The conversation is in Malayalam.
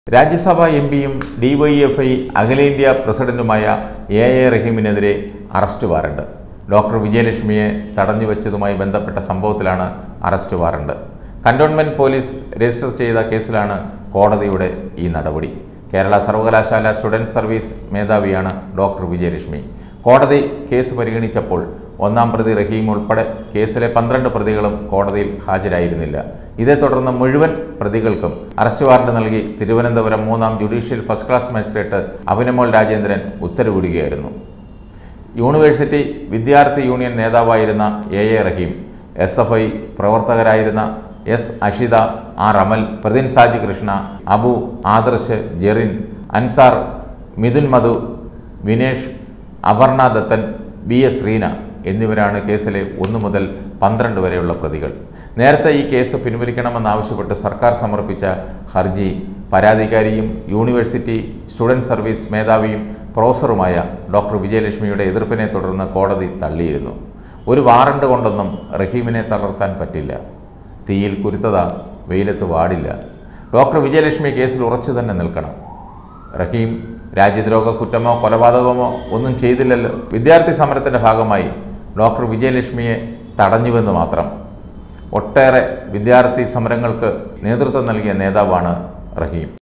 രാജ്യസഭാ എംപിയും ഡിവൈഎഫ്ഐ അഖിലേന്ത്യാ പ്രസിഡന്റുമായ എ റഹീമിനെതിരെ അറസ്റ്റ് വാറണ്ട്. ഡോക്ടർ വിജയലക്ഷ്മിയെ തടഞ്ഞുവെച്ചതുമായി ബന്ധപ്പെട്ട സംഭവത്തിലാണ് arrest warrant. Cantonment police register ചെയ്ത കേസിലാണ് കോടതിയുടെ ഈ നടപടി. കേരള സർവകലാശാല സ്റ്റുഡന്റ് സർവീസ് മേധാവിയാണ് ഡോക്ടർ വിജയലക്ഷ്മി. കോടതി കേസ് പരിഗണിച്ചപ്പോൾ ഒന്നാം പ്രതി റഹീം ഉൾപ്പെടെ കേസിലെ 12 പ്രതികളും കോടതിയിൽ ഹാജരായിരുന്നില്ല. ഇതേ തുടർന്ന് മുഴുവൻ പ്രതികൾക്കും അറസ്റ്റ് വാറണ്ട് നൽകി തിരുവനന്തപുരം 3ാം judicial first class magistrate Abhinamol Rajendran ഉത്തരവിടുകയായിരുന്നു. യൂണിവേഴ്സിറ്റി വിദ്യാർത്ഥി യൂണിയൻ നേതാവായിരുന്ന എ റഹീം, SFI പ്രവർത്തകരായിരുന്ന S Ashitha, R Amal, Prathin Saji Krishna, Abu, Adarsh, Jerin, Ansar, Mithun Madhu, Vinesh, Aparna Dathan, BS Reena എന്നിവരാണ് കേസിലെ 1 മുതൽ 12 വരെയുള്ള പ്രതികൾ. നേരത്തെ ഈ കേസ് പിൻവലിക്കണമെന്നാവശ്യപ്പെട്ട് സർക്കാർ സമർപ്പിച്ച ഹർജി പരാതിക്കാരിയും യൂണിവേഴ്സിറ്റി സ്റ്റുഡന്റ് സർവീസ് മേധാവിയും പ്രൊഫസറുമായ ഡോക്ടർ വിജയലക്ഷ്മിയുടെ എതിർപ്പിനെ തുടർന്ന് കോടതി തള്ളിയിരുന്നു. ഒരു വാറണ്ട് കൊണ്ടൊന്നും റഹീമിനെ തളർത്താൻ പറ്റില്ല. തീയിൽ കുരുത്തത വെയിലത്ത് വാടില്ല. ഡോക്ടർ വിജയലക്ഷ്മി കേസിൽ ഉറച്ചു തന്നെ നിൽക്കണം. റഹീം രാജ്യദ്രോഹ കുറ്റമോ കൊലപാതകമോ ഒന്നും ചെയ്തില്ലല്ലോ. വിദ്യാർത്ഥി സമരത്തിൻ്റെ ഭാഗമായി ഡോക്ടർ വിജയലക്ഷ്മിയെ തടഞ്ഞുവെന്ന് മാത്രം. ഒട്ടേറെ വിദ്യാർത്ഥി സമരങ്ങൾക്ക് നേതൃത്വം നൽകിയ നേതാവാണ് റഹീം.